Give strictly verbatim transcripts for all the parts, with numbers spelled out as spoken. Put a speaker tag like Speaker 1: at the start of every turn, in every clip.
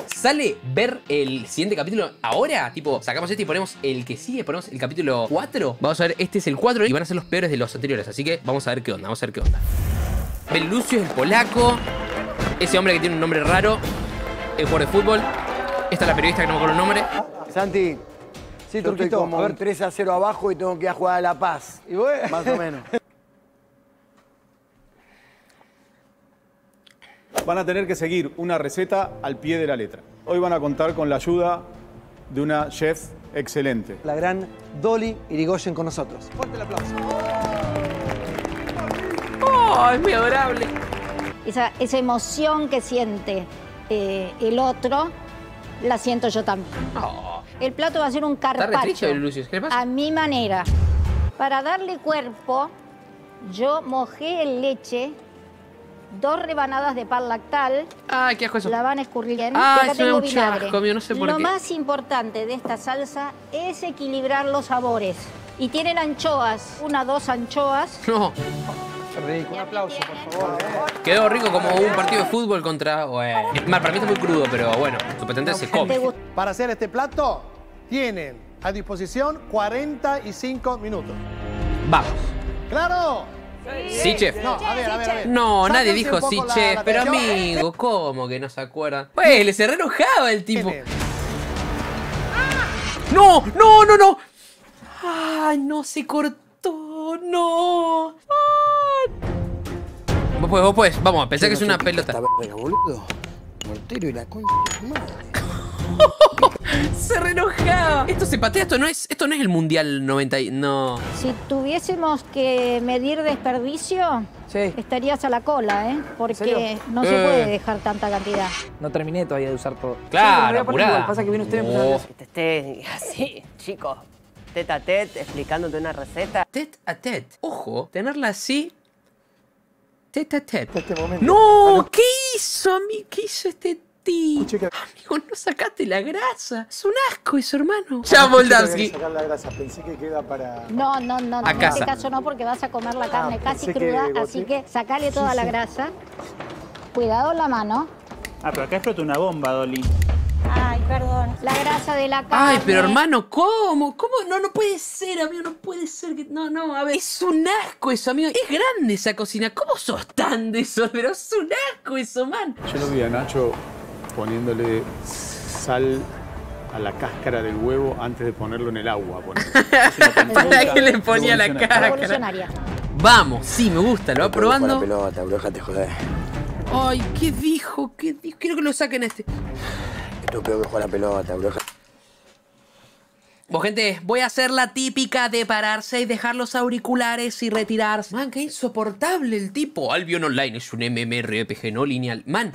Speaker 1: ¿Sale ver el siguiente capítulo ahora? Tipo, sacamos este y ponemos el que sigue, ponemos el capítulo cuatro. Vamos a ver, este es el cuatro y van a ser los peores de los anteriores. Así que vamos a ver qué onda, vamos a ver qué onda. Belucio es el polaco. Ese hombre que tiene un nombre raro, el jugador de fútbol. Esta es la periodista que no me acuerdo el nombre.
Speaker 2: Santi,
Speaker 3: sí,
Speaker 2: yo estoy como a ver. tres a cero abajo y tengo que ir a jugar a La Paz.
Speaker 3: Y bueno.
Speaker 2: Más o menos.
Speaker 4: Van a tener que seguir una receta al pie de la letra. Hoy van a contar con la ayuda de una chef excelente.
Speaker 3: La gran Dolly Irigoyen con nosotros. Fuerte el aplauso.
Speaker 1: ¡Oh, es muy adorable!
Speaker 5: Esa, esa emoción que siente eh, el otro, la siento yo también.
Speaker 1: Oh.
Speaker 5: El plato va a ser un
Speaker 1: Está
Speaker 5: carpaccio.
Speaker 1: retricho, Lucio. ¿Qué le pasa?
Speaker 5: A mi manera. Para darle cuerpo, yo mojé en leche dos rebanadas de pan lactal.
Speaker 1: Ay, qué asco eso.
Speaker 5: La van a escurrir bien.
Speaker 1: Ah,
Speaker 5: Acá
Speaker 1: es
Speaker 5: tengo
Speaker 1: un
Speaker 5: vinagre.
Speaker 1: chasco, mío, no sé por
Speaker 5: Lo
Speaker 1: qué.
Speaker 5: más importante de esta salsa es equilibrar los sabores. Y tienen anchoas, una, dos anchoas.
Speaker 1: No.
Speaker 3: Rico, un aplauso, por favor.
Speaker 1: Quedó rico como un partido de fútbol contra... Bueno. Mal, para mí está muy crudo, pero bueno, supuestamente se come.
Speaker 6: Para hacer este plato, tienen a disposición cuarenta y cinco minutos.
Speaker 1: Vamos.
Speaker 6: ¿Claro?
Speaker 1: Sí, chef.
Speaker 6: No, a ver, a ver, a ver.
Speaker 1: No, nadie
Speaker 6: Sáquense
Speaker 1: dijo
Speaker 6: un poco
Speaker 1: sí,
Speaker 6: la-
Speaker 1: chef.
Speaker 6: la
Speaker 1: Pero
Speaker 6: atención.
Speaker 1: amigo, ¿cómo que no se acuerdan? Pues, le se re enojaba el tipo.
Speaker 6: Tienen.
Speaker 1: ¡No! ¡No, no, no! ¡Ay, no se cortó! ¡No! ¡Ay! Vos podés, vos podés. Vamos, pensá que es una pelota.
Speaker 2: Esta verga, boludo. Mortero y la concha de su madre.
Speaker 1: Se re enojaba. Esto se patea, esto no es, esto no es el Mundial noventa y... No.
Speaker 5: Si tuviésemos que medir desperdicio,
Speaker 3: Sí.
Speaker 5: estarías a la cola, ¿eh? Porque
Speaker 3: serio?
Speaker 5: no
Speaker 1: Eh.
Speaker 5: se puede dejar tanta cantidad.
Speaker 3: No terminé todavía de usar todo.
Speaker 1: Claro,
Speaker 3: Sí, me voy a poner
Speaker 1: apurada.
Speaker 3: igual. Pasa que viene usted y
Speaker 1: No.
Speaker 3: empezó a
Speaker 7: Que te esté así, chicos, tete a tete, explicándote una receta.
Speaker 1: Tet a tet. Ojo, tenerla así. Tet a tet.
Speaker 6: Este momento.
Speaker 1: ¡No! ¿Qué hizo, amigo? ¿Qué hizo este tío?
Speaker 6: Escuché que-
Speaker 1: Amigo, no sacaste la grasa. Es un asco eso, hermano. Ya, Moldavsky.
Speaker 6: Sacar la grasa, pensé que queda para...
Speaker 5: No, no, no, no.
Speaker 1: A
Speaker 5: En
Speaker 1: casa.
Speaker 5: este caso no, porque vas a comer la carne casi
Speaker 6: pensé que
Speaker 5: cruda,
Speaker 6: boté.
Speaker 5: así que sacale toda la grasa. Cuidado la mano.
Speaker 8: Ah, pero acá explota una bomba, Dolly.
Speaker 5: Ay, perdón. La grasa de la carne.
Speaker 1: Ay, pero hermano, ¿cómo? ¿Cómo? No, no puede ser, amigo, no puede ser que... No, no, a ver. Es un asco eso, amigo. Es grande esa cocina. ¿Cómo sos tan desorden? Es un asco eso, man.
Speaker 4: Yo lo vi a Nacho poniéndole sal a la cáscara del huevo antes de ponerlo en el agua.
Speaker 1: ¿Para qué le ponía la cara?
Speaker 5: Revolucionaria.
Speaker 1: Vamos, sí, me gusta, lo va
Speaker 2: Con la
Speaker 1: probando.
Speaker 2: pelota, bro, déjate joder.
Speaker 1: Ay, ¿qué dijo? ¿Qué dijo? Quiero que lo saquen este.
Speaker 2: Esto es peor que jugar a la pelota, bro.
Speaker 1: Bueno, gente, voy a hacer la típica de pararse y dejar los auriculares y retirarse. Man, qué insoportable el tipo. Albion Online es un MMORPG no lineal. Man.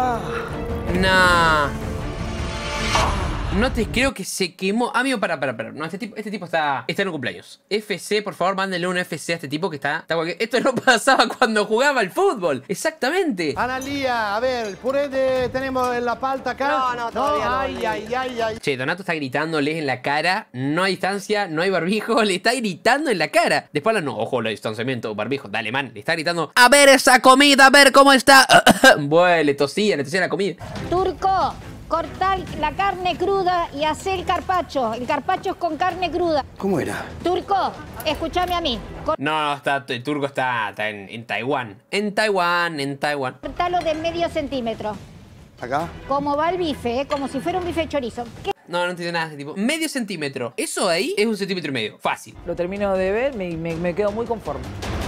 Speaker 1: Nah. No te creo que se quemó. Amigo, para, para, para. No, este tipo, este tipo está, está en un cumpleaños. F C, por favor, mándenle un F C a este tipo que está, está cualquier- Esto no pasaba cuando jugaba al fútbol. Exactamente.
Speaker 6: Analía, a ver, el puré de... tenemos en la palta acá.
Speaker 7: No, no, todavía no,
Speaker 6: Ay,
Speaker 7: ni-
Speaker 6: ay, ay, ay.
Speaker 1: Che, Donato está gritándoles en la cara. No hay distancia, no hay barbijo. Le está gritando en la cara. Después, no, ojo, el distanciamiento, barbijo. Dale, man. Le está gritando. A ver esa comida, a ver cómo está. Bueno, le tosía, le tosía la comida.
Speaker 5: Turco, cortar la carne cruda y hacer el carpaccio. El carpaccio es con carne cruda.
Speaker 2: ¿Cómo era?
Speaker 5: Turco, escúchame a mí.
Speaker 1: No, no, está, el turco está, está en, en Taiwán. En Taiwán, en Taiwán.
Speaker 5: Cortalo de medio centímetro.
Speaker 2: ¿Acá?
Speaker 5: Como va el bife, ¿eh? Como si fuera un bife de chorizo. ¿Qué?
Speaker 1: No, no entiendo nada de ese tipo. Medio centímetro. Eso ahí es un centímetro y medio. Fácil.
Speaker 3: Lo termino de ver, me, me, me quedo muy conforme.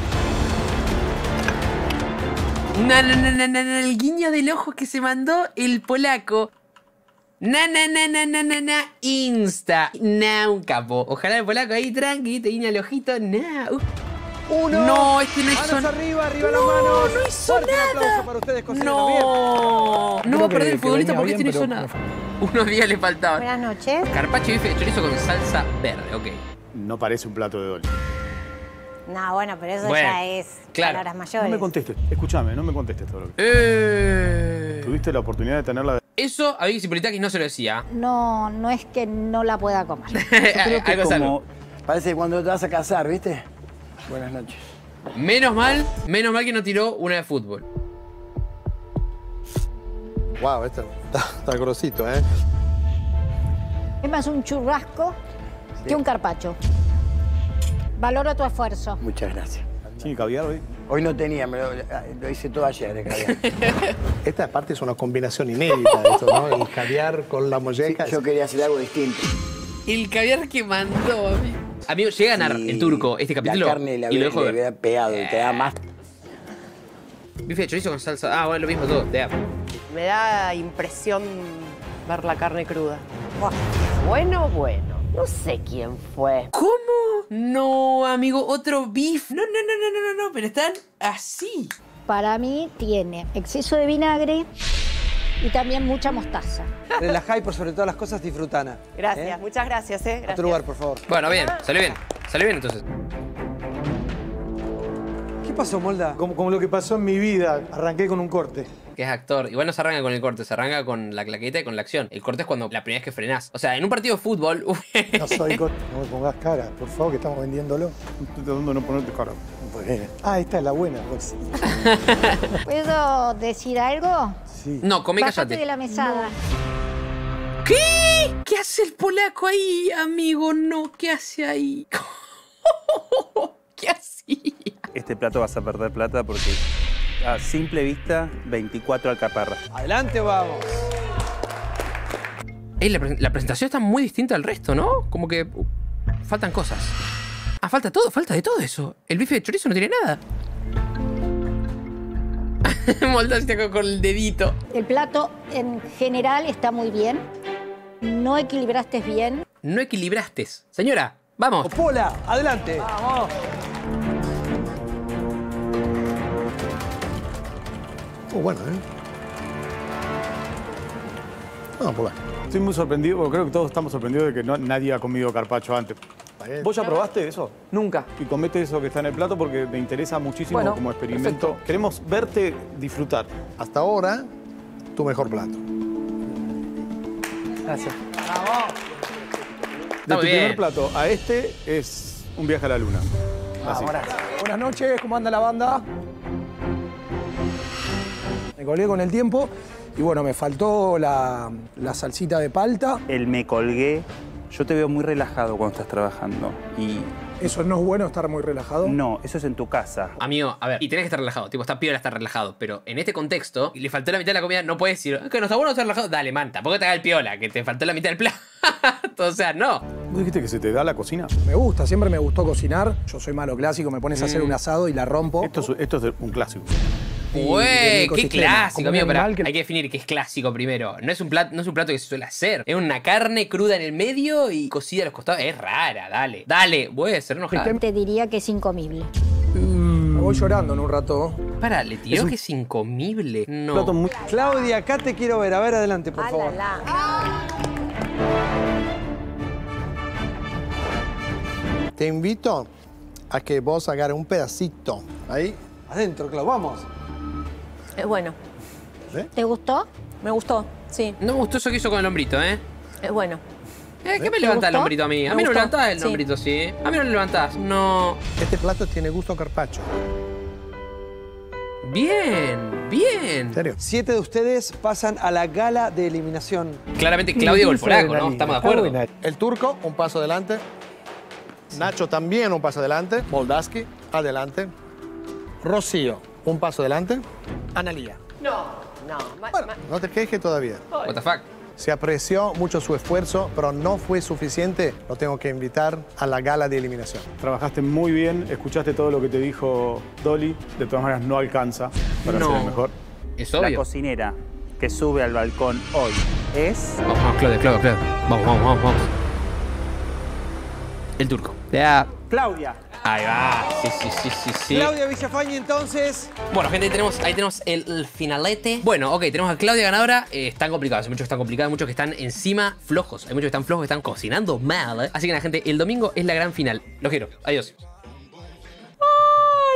Speaker 1: Na, na, na, na, na, na, el guiño del ojo que se mandó el polaco. Na, na, na, na, na, na, na, insta. Na, un capo. Ojalá el polaco ahí tranqui, te guiña el ojito. Na. Uh.
Speaker 6: Uno.
Speaker 1: No, este no hizo
Speaker 6: Manos
Speaker 1: nada.
Speaker 6: arriba, arriba las
Speaker 1: No,
Speaker 6: manos.
Speaker 1: no hizo
Speaker 6: Fuerte el
Speaker 1: nada.
Speaker 6: aplauso para ustedes, cocineros. Bien.
Speaker 1: No. No va a perder el futbolista porque este no hizo nada. Unos días le faltaban.
Speaker 5: Buenas noches.
Speaker 1: Carpaccio y bife de chorizo con salsa verde, ok.
Speaker 4: No parece un plato de Dolly.
Speaker 9: No, bueno, pero eso
Speaker 1: Bueno,
Speaker 9: ya es
Speaker 1: claro.
Speaker 9: palabras
Speaker 4: No
Speaker 9: mayores.
Speaker 4: me contestes, escúchame, no me contestes todo lo que...
Speaker 1: Eh.
Speaker 4: Tuviste la oportunidad de tenerla de...
Speaker 1: Eso a Vicky Cipolitakis no se lo decía.
Speaker 5: No, no es que no la pueda comer.
Speaker 8: Creo que
Speaker 1: Algo es algo.
Speaker 8: como...
Speaker 2: Parece que cuando te vas a casar, ¿viste? Buenas noches.
Speaker 1: Menos mal, menos mal que no tiró una de fútbol.
Speaker 3: Wow, este está, está grosito, ¿eh?
Speaker 5: Es más un churrasco que un carpaccio. Valoro tu esfuerzo.
Speaker 2: Muchas gracias.
Speaker 4: ¿Tiene caviar hoy?
Speaker 2: Hoy no tenía, me lo, lo hice todo ayer, el caviar.
Speaker 3: Esta aparte es una combinación inédita, esto, ¿no? El caviar con la molleja.
Speaker 2: Sí, yo quería hacer algo distinto.
Speaker 1: El caviar que mandó, amigo. Amigo, llega a ganar
Speaker 2: Sí,
Speaker 1: el turco este capítulo.
Speaker 2: La carne la
Speaker 1: y lo
Speaker 2: había,
Speaker 1: dejo
Speaker 2: le
Speaker 1: ver.
Speaker 2: había pegado y te da más.
Speaker 1: Bife de chorizo con salsa. Ah, bueno, lo mismo todo. Te da.
Speaker 7: Me da impresión ver la carne cruda. Buah. Bueno, bueno. No sé quién fue.
Speaker 1: ¿Cómo? No, amigo, otro beef. No, no, no, no, no, no, no, pero están así.
Speaker 5: Para mí tiene exceso de vinagre y también mucha mostaza.
Speaker 3: Relajá y por sobre todas las cosas disfrutana.
Speaker 7: Gracias,
Speaker 3: ¿Eh?
Speaker 7: muchas gracias, ¿eh?
Speaker 3: A
Speaker 7: Gracias.
Speaker 3: tu lugar, por favor.
Speaker 1: Bueno, bien, salió bien. Salió bien entonces.
Speaker 3: ¿Qué pasó, Molda?
Speaker 6: Como, como lo que pasó en mi vida, arranqué con un corte.
Speaker 1: Que es actor. Igual no se arranca con el corte, se arranca con la claqueta y con la acción. El corte es cuando la primera vez que frenás. O sea, en un partido de fútbol.
Speaker 6: No soy corte. No me pongas cara, por favor, que estamos vendiéndolo.
Speaker 4: Estoy tratando de no ponerte cara.
Speaker 6: Bueno. Ah, esta es la buena, pues.
Speaker 5: ¿Puedo decir algo?
Speaker 6: Sí.
Speaker 1: No, come y
Speaker 5: Bájate
Speaker 1: cállate.
Speaker 5: de la mesada.
Speaker 1: ¿Qué? ¿Qué hace el polaco ahí, amigo? No, ¿qué hace ahí? ¿Qué hacía?
Speaker 8: Este plato vas a perder plata porque a simple vista, veinticuatro alcaparras.
Speaker 3: ¿Adelante o vamos?
Speaker 1: Ey, la, pre- la presentación está muy distinta al resto, ¿no? Como que uh, faltan cosas. Ah, falta todo, falta de todo eso. El bife de chorizo no tiene nada. Molda se acá con el dedito.
Speaker 5: El plato en general está muy bien. No equilibraste bien.
Speaker 1: No equilibraste. Señora, vamos.
Speaker 3: Pola, adelante. Vamos.
Speaker 2: Oh, bueno, ¿eh? No, pues bueno.
Speaker 4: Estoy muy sorprendido, porque creo que todos estamos sorprendidos de que no, nadie ha comido carpaccio antes. ¿Vos ya probaste eso?
Speaker 3: Nunca.
Speaker 4: Y comete eso que está en el plato porque me interesa muchísimo
Speaker 3: Bueno,
Speaker 4: como experimento.
Speaker 3: perfecto.
Speaker 4: Queremos verte disfrutar.
Speaker 3: Hasta ahora, tu mejor plato. Gracias.
Speaker 4: De
Speaker 1: Está
Speaker 4: tu
Speaker 1: muy
Speaker 4: primer
Speaker 1: bien.
Speaker 4: plato a este es un viaje a la luna. Así.
Speaker 6: Buenas noches, ¿cómo anda la banda? Me colgué con el tiempo y bueno, me faltó la, la salsita de palta.
Speaker 8: El me colgué. Yo te veo muy relajado cuando estás trabajando. Y
Speaker 6: Eso no es bueno, estar muy relajado.
Speaker 8: no, eso es en tu casa.
Speaker 1: Amigo, a ver, y tenés que estar relajado. Tipo, está piola estar relajado. Pero en este contexto, le faltó la mitad de la comida, no puedes decir, "Es que no está bueno estar relajado". Dale, man, tampoco te haga el piola, que te faltó la mitad del plato. O sea, no.
Speaker 4: ¿Vos dijiste que se te da la cocina?
Speaker 6: Me gusta, siempre me gustó cocinar. Yo soy malo clásico, me pones a hacer un asado y la rompo.
Speaker 4: Esto es, esto es un clásico.
Speaker 6: Y
Speaker 1: Güey,
Speaker 6: de mi
Speaker 1: qué
Speaker 6: ecosistema.
Speaker 1: clásico,
Speaker 6: Como un
Speaker 1: amigo. Pero
Speaker 6: animal que-
Speaker 1: hay que definir qué es clásico primero. No es, un plato, no es un plato que se suele hacer. Es una carne cruda en el medio y cocida a los costados. Es rara, dale. Dale, voy a ser enojado.
Speaker 5: Te diría que es incomible.
Speaker 6: Me voy llorando en un rato.
Speaker 1: Para, le tiró
Speaker 6: Es un-
Speaker 1: que es incomible. No.
Speaker 4: Plato muy...
Speaker 3: Claudia, acá te quiero ver. A ver, adelante, por
Speaker 9: Ah,
Speaker 3: favor.
Speaker 9: la, la.
Speaker 3: Te invito a que vos agarres un pedacito. Ahí. Adentro, Clau, vamos.
Speaker 9: Es bueno.
Speaker 5: ¿Te gustó?
Speaker 9: Me gustó, sí.
Speaker 1: No me gustó eso que hizo con el hombrito, ¿eh?
Speaker 9: Es bueno.
Speaker 1: Eh, ¿Qué me levantás el
Speaker 5: gustó?
Speaker 1: hombrito a mí? A
Speaker 9: Me
Speaker 1: mí no me
Speaker 9: gustó,
Speaker 1: levantás el
Speaker 9: sí.
Speaker 1: hombrito, sí. A mí no me levantás. No.
Speaker 3: Este plato tiene gusto a carpaccio.
Speaker 1: Bien, bien.
Speaker 3: ¿En serio? Siete de ustedes pasan a la gala de eliminación.
Speaker 1: Claramente Claudio el polaco, ¿no? Estamos de acuerdo.
Speaker 3: El turco, un paso adelante. Nacho también un paso adelante. Moldaski, adelante. Rocío, un paso adelante. Analía.
Speaker 7: No, no. ma-
Speaker 3: Bueno,
Speaker 7: ma-
Speaker 3: no te quejes todavía.
Speaker 1: What the fuck.
Speaker 3: Se apreció mucho su esfuerzo, pero no fue suficiente. Lo tengo que invitar a la gala de eliminación.
Speaker 4: Trabajaste muy bien, escuchaste todo lo que te dijo Dolly. De todas maneras, no alcanza para
Speaker 1: No.
Speaker 4: ser el mejor.
Speaker 1: Es
Speaker 8: La
Speaker 1: obvio.
Speaker 8: cocinera que sube al balcón hoy es...
Speaker 1: Vamos, vamos, Claudio, Claudio, Claudio. Vamos, vamos, vamos, vamos. El turco. Ya.
Speaker 8: Claudia.
Speaker 1: Ahí va. Sí, sí, sí, sí, sí.
Speaker 3: Claudia Villafañe, entonces.
Speaker 1: Bueno, gente, ahí tenemos, ahí tenemos el, el finalete. Bueno, ok, tenemos a Claudia ganadora. Eh, están complicados, hay muchos que están complicados, hay muchos que están encima flojos. Hay muchos que están flojos, que están cocinando mal. ¿eh? Así que nada, gente, el domingo es la gran final. Los quiero. Adiós.